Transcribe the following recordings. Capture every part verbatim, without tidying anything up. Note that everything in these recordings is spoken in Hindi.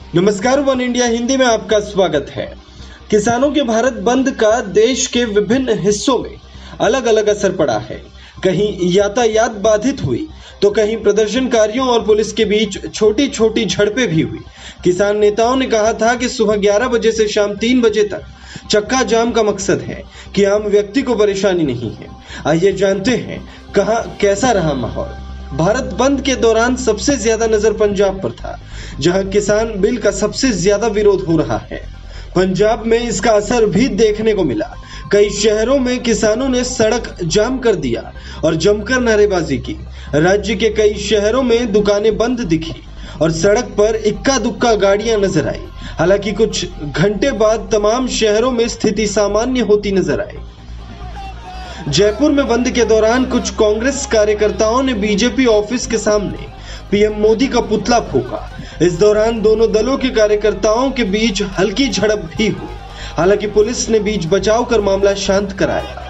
नमस्कार, वन इंडिया हिंदी में आपका स्वागत है। किसानों के भारत बंद का देश के विभिन्न हिस्सों में अलग अलग असर पड़ा है। कहीं यातायात बाधित हुई तो कहीं प्रदर्शनकारियों और पुलिस के बीच छोटी छोटी झड़पें भी हुई। किसान नेताओं ने कहा था कि सुबह ग्यारह बजे से शाम तीन बजे तक चक्का जाम का मकसद है कि आम व्यक्ति को परेशानी नहीं है। आइए जानते हैं कहां कैसा रहा माहौल। भारत बंद के दौरान सबसे ज्यादा नजर पंजाब पर था, जहां किसान बिल का सबसे ज्यादा विरोध हो रहा है। पंजाब में इसका असर भी देखने को मिला। कई शहरों में किसानों ने सड़क जाम कर दिया और जमकर नारेबाजी की। राज्य के कई शहरों में दुकानें बंद दिखी और सड़क पर इक्का दुक्का गाड़ियां नजर आई। हालांकि कुछ घंटे बाद तमाम शहरों में स्थिति सामान्य होती नजर आई। जयपुर में बंद के दौरान कुछ कांग्रेस कार्यकर्ताओं ने बीजेपी ऑफिस के सामने पीएम मोदी का पुतला फूंका। इस दौरान दोनों दलों के कार्यकर्ताओं के बीच हल्की झड़प भी हुई। हालांकि पुलिस ने बीच बचाव कर मामला शांत कराया।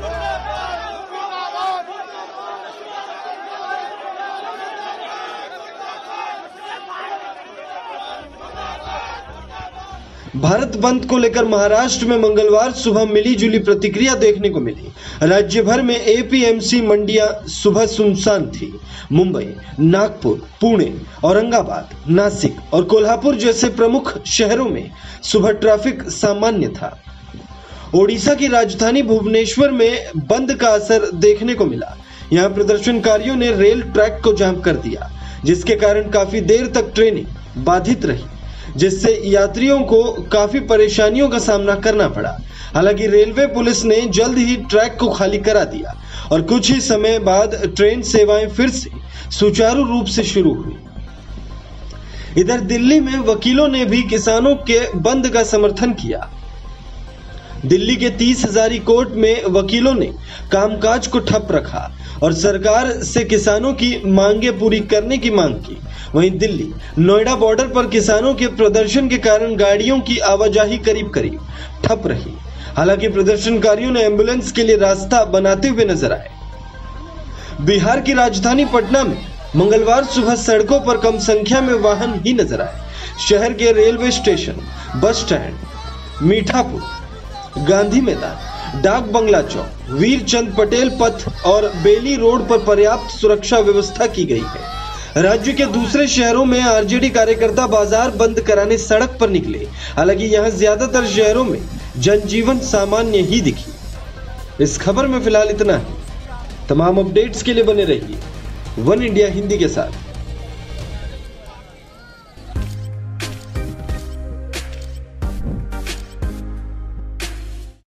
भारत बंद को लेकर महाराष्ट्र में मंगलवार सुबह मिली जुली प्रतिक्रिया देखने को मिली। राज्य भर में एपीएमसी मंडियां सुबह सुनसान थी। मुंबई, नागपुर, पुणे, औरंगाबाद, नासिक और कोल्हापुर जैसे प्रमुख शहरों में सुबह ट्रैफिक सामान्य था। ओडिशा की राजधानी भुवनेश्वर में बंद का असर देखने को मिला। यहां प्रदर्शनकारियों ने रेल ट्रैक को जाम कर दिया, जिसके कारण काफी देर तक ट्रेनें बाधित रही, जिससे यात्रियों को काफी परेशानियों का सामना करना पड़ा। हालांकि रेलवे पुलिस ने जल्द ही ट्रैक को खाली करा दिया और कुछ ही समय बाद ट्रेन सेवाएं फिर से सुचारू रूप से शुरू हुई। इधर दिल्ली में वकीलों ने भी किसानों के बंद का समर्थन किया। दिल्ली के तीस हजारी कोर्ट में वकीलों ने कामकाज को ठप रखा और सरकार से किसानों की मांगें पूरी करने की मांग की। वहीं दिल्ली नोएडा बॉर्डर पर किसानों के प्रदर्शन के कारण गाड़ियों की आवाजाही करीब करीब ठप रही। हालांकि प्रदर्शनकारियों ने एम्बुलेंस के लिए रास्ता बनाते हुए नजर आए। बिहार की राजधानी पटना में मंगलवार सुबह सड़कों पर कम संख्या में वाहन ही नजर आए। शहर के railway station, bus stand, Mithapur, Gandhi Maidan, Dak बंगला चौक, वीर चंद पटेल पथ और बेली रोड पर पर्याप्त सुरक्षा व्यवस्था की गई है। राज्य के दूसरे शहरों में आरजेडी कार्यकर्ता बाजार बंद कराने सड़क पर निकले। हालांकि यहां ज्यादातर शहरों में जनजीवन सामान्य ही दिखी। इस खबर में फिलहाल इतना ही। तमाम अपडेट्स के लिए बने रहिए वन इंडिया हिंदी के साथ।